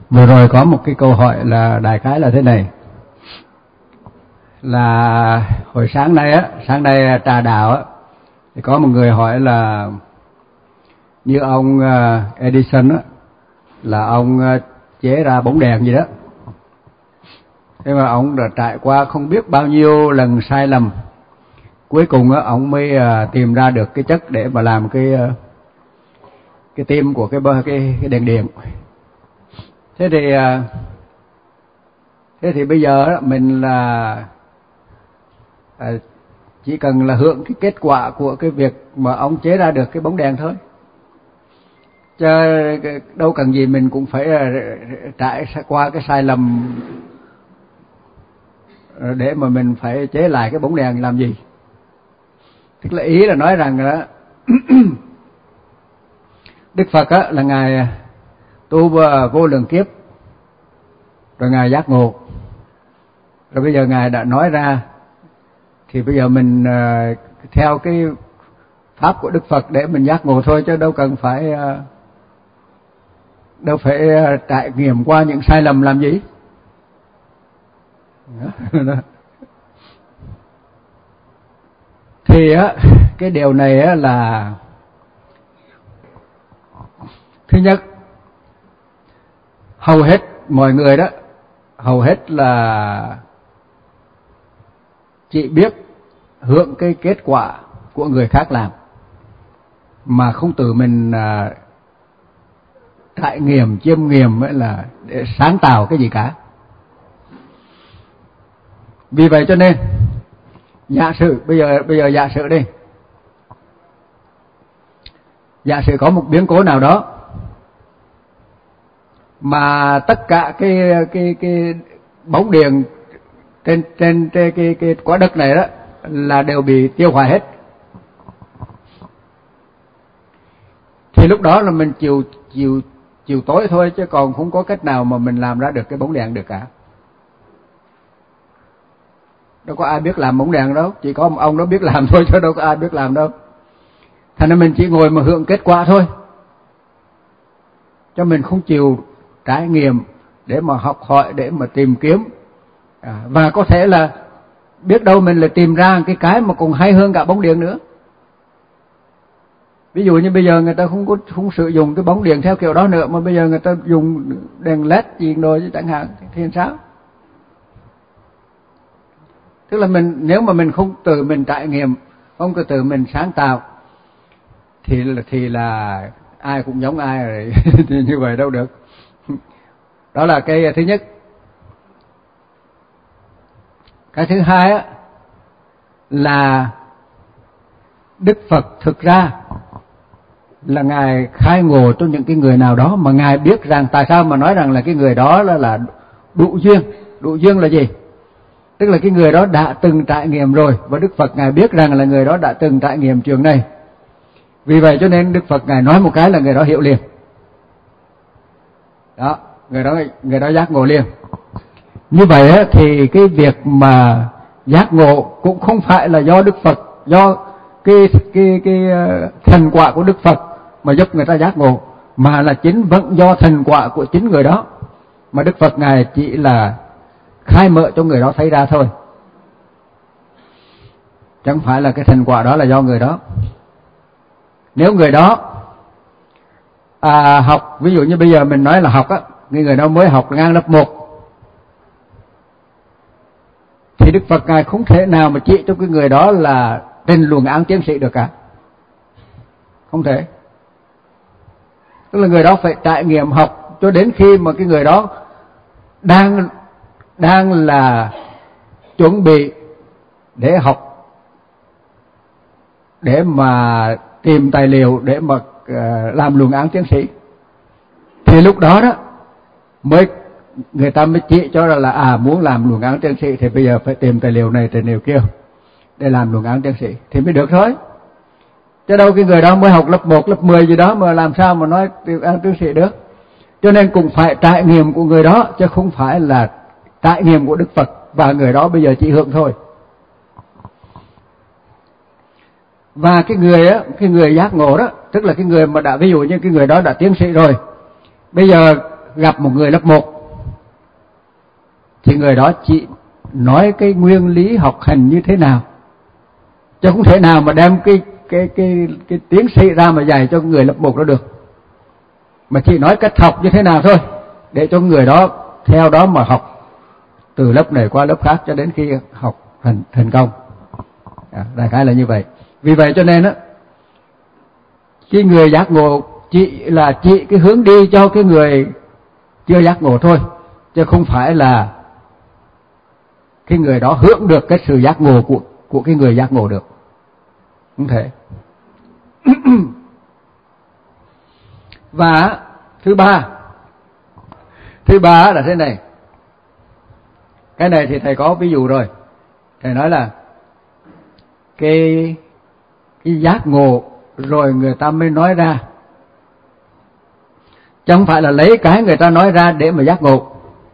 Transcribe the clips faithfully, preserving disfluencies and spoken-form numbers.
Vừa rồi có một cái câu hỏi là đại khái là thế này, là hồi sáng nay á, sáng nay trà đạo á, thì có một người hỏi là như ông Edison á, là ông chế ra bóng đèn gì đó, thế mà ông đã trải qua không biết bao nhiêu lần sai lầm, cuối cùng á ông mới tìm ra được cái chất để mà làm cái cái tim của cái cái, cái đèn điện. Thế thì thế thì bây giờ mình là chỉ cần là hưởng cái kết quả của cái việc mà ông chế ra được cái bóng đèn thôi, chứ đâu cần gì mình cũng phải trải qua cái sai lầm để mà mình phải chế lại cái bóng đèn làm gì. Tức là ý là nói rằng đó Đức Phật á, là Ngài tu vô lượng kiếp rồi Ngài giác ngộ, rồi bây giờ Ngài đã nói ra, thì bây giờ mình uh, theo cái pháp của Đức Phật để mình giác ngộ thôi, chứ đâu cần phải uh, đâu phải uh, trải nghiệm qua những sai lầm làm gì. Thì á, cái điều này á là thứ nhất, hầu hết mọi người đó, hầu hết là chỉ biết hưởng cái kết quả của người khác làm, mà không tự mình à, trải nghiệm, chiêm nghiệm ấy là để sáng tạo cái gì cả. Vì vậy cho nên giả sử bây giờ bây giờ giả sử đi, giả sử có một biến cố nào đó mà tất cả cái cái cái bóng đèn trên trên trên cái cái quả đất này đó là đều bị tiêu hoại hết, thì lúc đó là mình chịu chịu chịu tối thôi, chứ còn không có cách nào mà mình làm ra được cái bóng đèn được cả. Đâu có ai biết làm bóng đèn đâu, chỉ có một ông đó biết làm thôi, chứ đâu có ai biết làm đâu. Thành ra mình chỉ ngồi mà hưởng kết quả thôi, cho mình không chịu trải nghiệm để mà học hỏi, để mà tìm kiếm. À, và có thể là biết đâu mình lại tìm ra cái cái mà còn hay hơn cả bóng đèn nữa. Ví dụ như bây giờ người ta không có không sử dụng cái bóng đèn theo kiểu đó nữa, mà bây giờ người ta dùng đèn led gì rồi chứ chẳng hạn, thì sao? Tức là mình nếu mà mình không tự mình trải nghiệm, không có tự mình sáng tạo, thì là thì là ai cũng giống ai rồi. Thì như vậy đâu được. Đó là cái thứ nhất. Cái thứ hai á, là Đức Phật thực ra là Ngài khai ngộ cho những cái người nào đó mà Ngài biết rằng, tại sao mà nói rằng là cái người đó là, là đủ duyên. Đủ duyên là gì? Tức là cái người đó đã từng trải nghiệm rồi, và Đức Phật Ngài biết rằng là người đó đã từng trải nghiệm trường này. Vì vậy cho nên Đức Phật Ngài nói một cái là người đó hiểu liền. Đó, người đó người đó giác ngộ liền. Như vậy á, thì cái việc mà giác ngộ cũng không phải là do Đức Phật, do cái cái cái thành quả của Đức Phật mà giúp người ta giác ngộ, mà là chính vẫn do thành quả của chính người đó, mà Đức Phật Ngài chỉ là khai mở cho người đó thấy ra thôi, chẳng phải là cái thành quả đó là do người đó. Nếu người đó à, học, ví dụ như bây giờ mình nói là học á, người người đó mới học ngang lớp một, thì Đức Phật Ngài không thể nào mà chỉ cho cái người đó là trình luận án tiến sĩ được cả, không thể. Tức là người đó phải trải nghiệm học cho đến khi mà cái người đó đang đang là chuẩn bị để học, để mà tìm tài liệu để mà làm luận án tiến sĩ, thì lúc đó đó mới người ta mới chỉ cho là à muốn làm luận án tiến sĩ thì bây giờ phải tìm tài liệu này tài liệu kia để làm luận án tiến sĩ thì mới được thôi. Chứ đâu cái người đó mới học lớp một, lớp mười gì đó mà làm sao mà nói luận án tiến sĩ được. Cho nên cũng phải trải nghiệm của người đó, chứ không phải là trải nghiệm của Đức Phật, và người đó bây giờ chỉ hưởng thôi. Và cái người á, cái người giác ngộ đó, tức là cái người mà đã, ví dụ như cái người đó đã tiến sĩ rồi, bây giờ gặp một người lớp một thì người đó chỉ nói cái nguyên lý học hành như thế nào, chứ không thể nào mà đem cái cái cái cái tiến sĩ ra mà dạy cho người lớp một đó được, mà chỉ nói cách học như thế nào thôi để cho người đó theo đó mà học từ lớp này qua lớp khác cho đến khi học thành thành công. À, đại khái là như vậy. Vì vậy cho nên á, khi người giác ngộ chỉ là chỉ cái hướng đi cho cái người chưa giác ngộ thôi, chứ không phải là cái người đó hưởng được cái sự giác ngộ của của cái người giác ngộ được, không thể. Và thứ ba, thứ ba là thế này. Cái này thì thầy có ví dụ rồi. Thầy nói là cái cái giác ngộ rồi người ta mới nói ra, chứ không phải là lấy cái người ta nói ra để mà giác ngộ.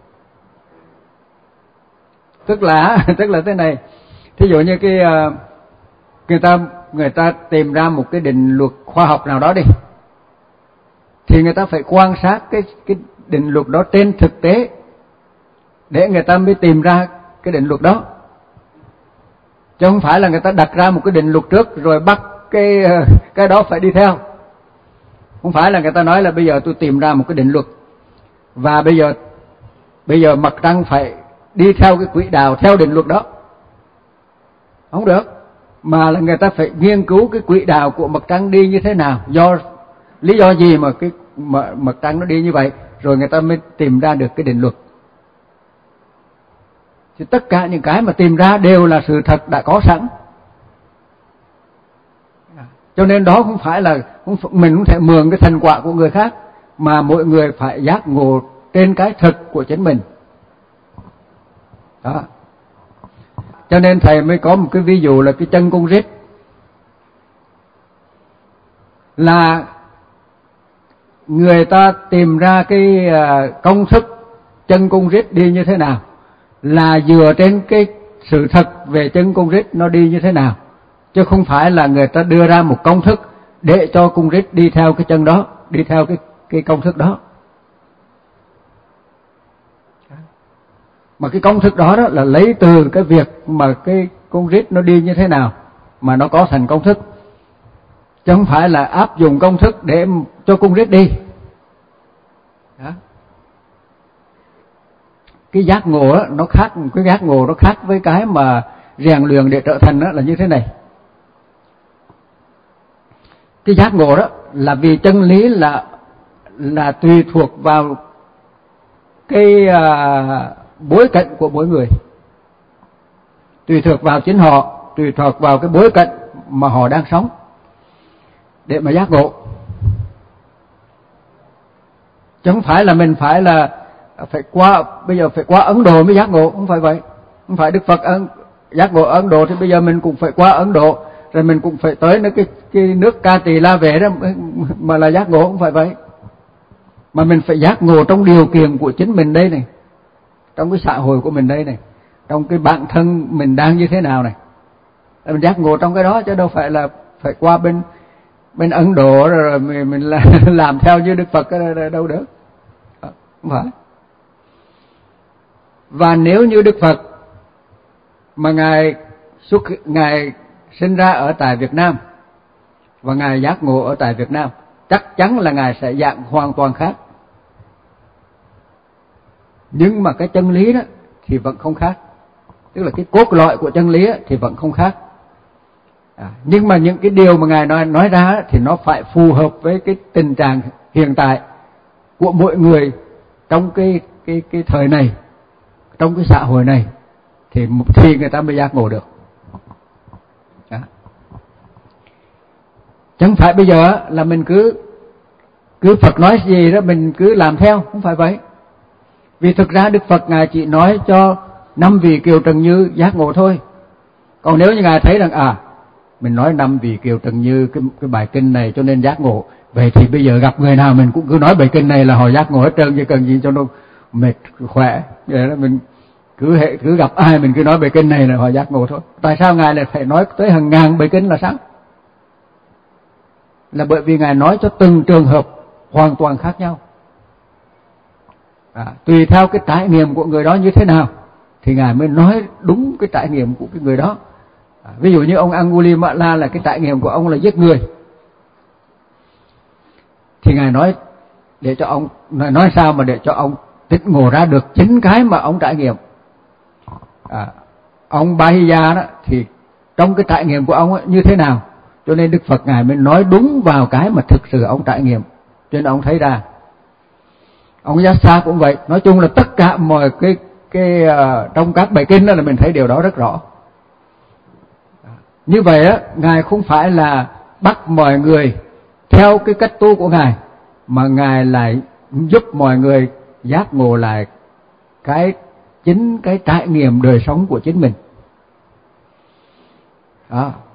Tức là tức là thế này. Thí dụ như cái người ta người ta tìm ra một cái định luật khoa học nào đó đi, thì người ta phải quan sát cái cái định luật đó trên thực tế để người ta mới tìm ra cái định luật đó, chứ không phải là người ta đặt ra một cái định luật trước rồi bắt cái cái đó phải đi theo. Không phải là người ta nói là bây giờ tôi tìm ra một cái định luật và bây giờ bây giờ mặt trăng phải đi theo cái quỹ đạo theo định luật đó, không được, mà là người ta phải nghiên cứu cái quỹ đạo của mặt trăng đi như thế nào, do lý do gì mà cái mặt trăng nó đi như vậy, rồi người ta mới tìm ra được cái định luật. Thì tất cả những cái mà tìm ra đều là sự thật đã có sẵn. Cho nên đó không phải là không, mình không thể mượn cái thành quả của người khác, mà mỗi người phải giác ngộ trên cái thực của chính mình. Đó. Cho nên thầy mới có một cái ví dụ là cái chân con rít. Là người ta tìm ra cái công thức chân con rít đi như thế nào là dựa trên cái sự thật về chân con rít nó đi như thế nào, chứ không phải là người ta đưa ra một công thức để cho con rít đi theo cái chân đó, đi theo cái cái công thức đó. Mà cái công thức đó, đó là lấy từ cái việc mà cái con rít nó đi như thế nào mà nó có thành công thức, chứ không phải là áp dụng công thức để cho con rít đi. Đó. Cái giác ngộ đó, nó khác, cái giác ngộ nó khác với cái mà rèn luyện để trở thành đó là như thế này. Cái giác ngộ đó là vì chân lý là là tùy thuộc vào cái uh, bối cảnh của mỗi người, tùy thuộc vào chính họ, tùy thuộc vào cái bối cảnh mà họ đang sống để mà giác ngộ. Chứ không phải là mình phải là phải qua, bây giờ phải qua Ấn Độ mới giác ngộ, không phải vậy. Không phải Đức Phật ấn, giác ngộ ở Ấn Độ thì bây giờ mình cũng phải qua Ấn Độ, rồi mình cũng phải tới cái, cái nước Ca Tỳ La Vệ đó mà là giác ngộ, không phải vậy. Mà mình phải giác ngộ trong điều kiện của chính mình đây này, trong cái xã hội của mình đây này, trong cái bản thân mình đang như thế nào này. Mình giác ngộ trong cái đó, chứ đâu phải là phải qua bên bên Ấn Độ rồi mình, mình làm theo như Đức Phật đâu được. Không phải. Và nếu như Đức Phật mà Ngài xuất Ngài sinh ra ở tại Việt Nam và Ngài giác ngộ ở tại Việt Nam, chắc chắn là Ngài sẽ dạng hoàn toàn khác. Nhưng mà cái chân lý đó thì vẫn không khác. Tức là cái cốt lõi của chân lý thì vẫn không khác. À, nhưng mà những cái điều mà Ngài nói, nói ra thì nó phải phù hợp với cái tình trạng hiện tại của mỗi người trong cái, cái, cái thời này, trong cái xã hội này, thì, thì người ta mới giác ngộ được. À. Chẳng phải bây giờ là mình cứ cứ Phật nói gì đó mình cứ làm theo, không phải vậy. Vì thực ra Đức Phật Ngài chỉ nói cho năm vị Kiều Trần Như giác ngộ thôi. Còn nếu như Ngài thấy rằng à mình nói năm vị Kiều Trần Như cái, cái bài kinh này cho nên giác ngộ, vậy thì bây giờ gặp người nào mình cũng cứ nói bài kinh này là họ giác ngộ hết trơn, chứ cần gì cho nó mệt khỏe. Vậy đó, mình cứ hệ cứ gặp ai mình cứ nói bài kinh này là họ giác ngộ thôi. Tại sao Ngài lại phải nói tới hàng ngàn bài kinh là sao? Là bởi vì Ngài nói cho từng trường hợp hoàn toàn khác nhau. À, tùy theo cái trải nghiệm của người đó như thế nào thì Ngài mới nói đúng cái trải nghiệm của cái người đó. À, ví dụ như ông Angulimala là cái trải nghiệm của ông là giết người, thì Ngài nói để cho ông nói sao mà để cho ông tỉnh ngộ ra được chính cái mà ông trải nghiệm. À, ông Bahiya đó thì trong cái trải nghiệm của ông ấy, như thế nào, cho nên Đức Phật Ngài mới nói đúng vào cái mà thực sự ông trải nghiệm, cho nên ông thấy ra. Ông Yassa cũng vậy, nói chung là tất cả mọi cái cái uh, trong các bài kinh đó là mình thấy điều đó rất rõ. Như vậy á, Ngài không phải là bắt mọi người theo cái cách tu của Ngài, mà Ngài lại giúp mọi người giác ngộ lại cái chính cái trải nghiệm đời sống của chính mình. Đó.